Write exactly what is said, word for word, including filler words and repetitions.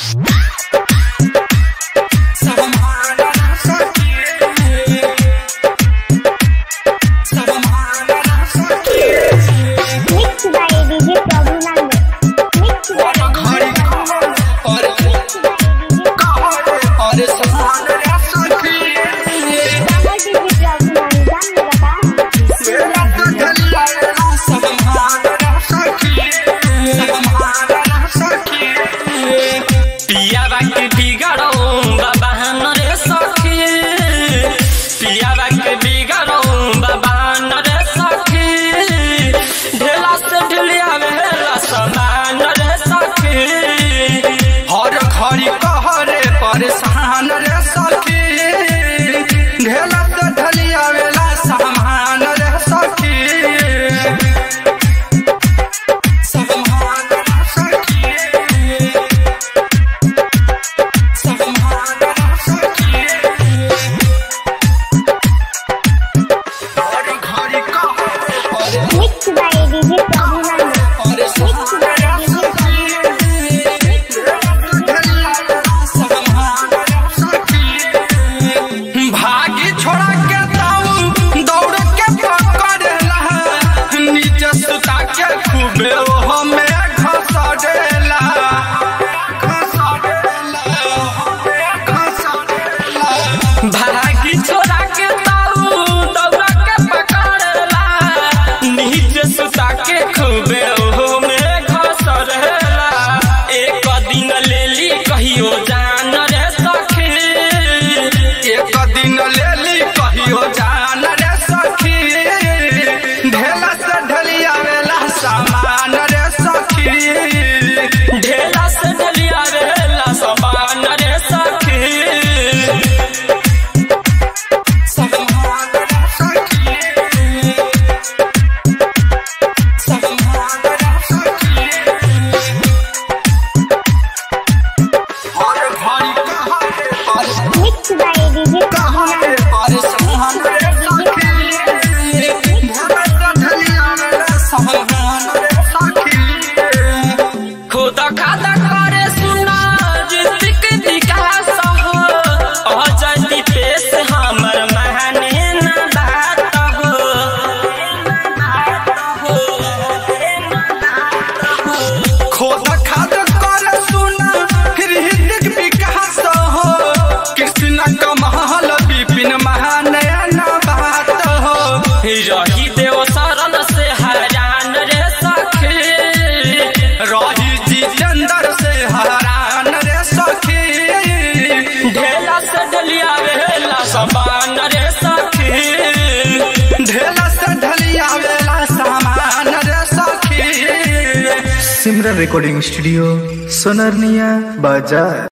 परेशान रे सखी ढेला से ढलिया वेला सामान रे सखी सामान रे सखी सामान रे सखी घड़ी घड़ी का मिक्स बाय डीजे प्रभुनंद परेशान भागी छोड़ा के ताऊ दौड़ा के पकड़ला नीचे सुता के खूबे ओहो में घसरेला एक दिन लेली कहियो जान रे सखी एक दिन लेली कहियो जान रे सखी ढेला से ढलिया वेला सामान रे सखी ढेला से ढलिया वेला सामान रे सखी मिक्स बाय डीजे प्रभुनंद खुदा खादा करे सुना ऋतिक विकास हो अजय पेश हमर महने न बात हो खुदा खादा करे सुना ऋतिक विकास हो कृष्ण कमल विपिन महने न बात हो रही देव शरण से हरान रे सखी रही जितेंद्र से हरान रे सखी ढेला से ढलिया वेला सामान रे सखी ढेला से ढलिया वेला सामान रे सखी। सिमरन रिकॉर्डिंग स्टूडियो सोनारनिया बाजार।